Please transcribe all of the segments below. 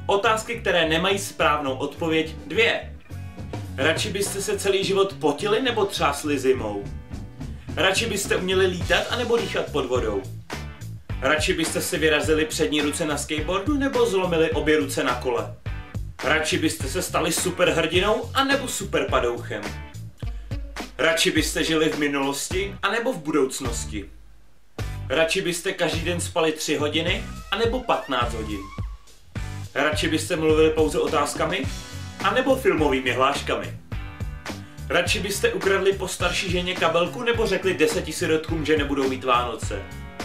Otázky, které nemají správnou odpověď, 2. Radši byste se celý život potili nebo třásli zimou? Radši byste uměli lítat anebo dýchat pod vodou? Radši byste si vyrazili přední ruce na skateboardu nebo zlomili obě ruce na kole? Radši byste se stali superhrdinou anebo superpadouchem? Radši byste žili v minulosti anebo v budoucnosti? Radši byste každý den spali 3 hodiny anebo 15 hodin? Radši byste mluvili pouze otázkami anebo filmovými hláškami? Radši byste ukradli po starší ženě kabelku nebo řekli 10 sirotkům, že nebudou mít Vánoce?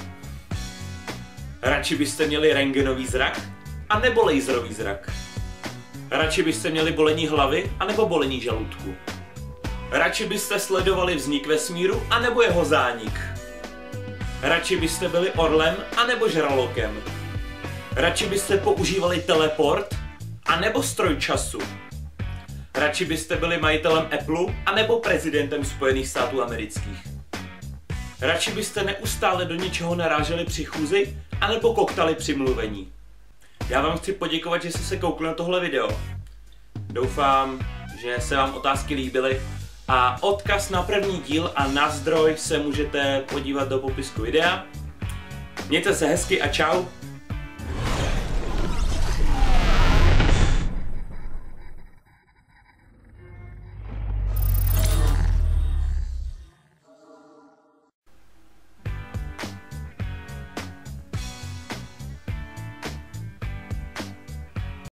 Radši byste měli rentgenový zrak anebo laserový zrak? Radši byste měli bolení hlavy anebo bolení žaludku? Radši byste sledovali vznik vesmíru anebo jeho zánik? Radši byste byli orlem anebo žralokem? Radši byste používali teleport anebo stroj času? Radši byste byli majitelem Apple anebo prezidentem Spojených států amerických? Radši byste neustále do něčeho naráželi při chůzi anebo koktali při mluvení? Já vám chci poděkovat, že jste se koukli na tohle video. Doufám, že se vám otázky líbily a odkaz na první díl a na zdroj se můžete podívat do popisku videa. Mějte se hezky a čau.